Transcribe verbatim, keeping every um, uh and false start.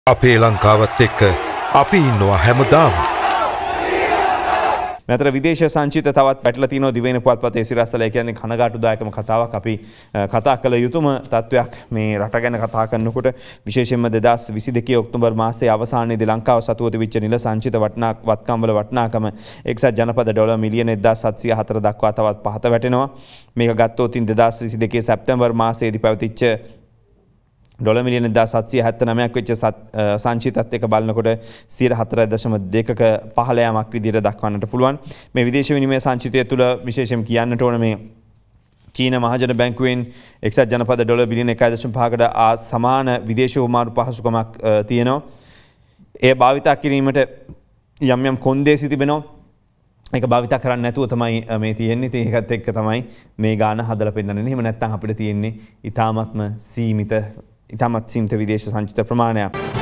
අපේ ලංකාවත් එක්ක අපි ඉන්නවා හැමදාම. මෙතර විදේශ සංචිත තවත් පැටල තියෙනවා දිවයින පුවත්පතේ සිරස්තල. ඒ කියන්නේ කනගාටුදායකම කතාවක්. අපි කතා කළ යුතුම තත්වයක් මේ රට ගැන කතා කරනකොට විශේෂයෙන්ම දෙදාස් විසි දෙකේ ඔක්තෝබර් මාසයේ අවසානයේදී ලංකාව සතුව තිබිච්ච නිල සංචිත වටිනා වත්කම් වල වටිනාකම එක්සත් ජනපද ඩොලර් මිලියන එක්දාස් හත්සිය හතර දක්වා තවත් පහත වැටෙනවා. මේක ගත්තොත් දෙදාස් විසි දෙකේ සැප්තැම්බර් මාසයේදී පැවතිච්ච ඩොලර් මිලියන එක්දාස් හත්සිය හැත්තෑනවයක් වෙච්ච සංචිතත් එක බලනකොට සියයට හතර දශම දෙකක පහළ යාමක් විදිහට දක්වන්නට පුළුවන්. මේ විදේශ විනිමය සංචිතය තුළ විශේෂයෙන් කියන්නට ඕන මේ චීන මහජන බැංකුවෙන් එක්සත් ජනපද ඩොලර් බිලියන එකයි දශම පහකට සමාන විදේශ හුවමාරු පහසුකමක් තියෙනවා. ඒ භාවිතා කිරීමට යම් යම් කොන්දේසි තිබෙනවා. ඒක භාවිතා කරන්නේ නැතුව තමයි මේ තියෙන්නේ. ඉතින් ඒකත් එක්ක තමයි මේ ගාන හදලා පෙන්නන්නේ. එහෙම නැත්නම් අපිට තියෙන්නේ ඊ타මත්ම සීමිත ඉතාමත් සීමිත විදේශ සංචිත ප්‍රමාණයක්.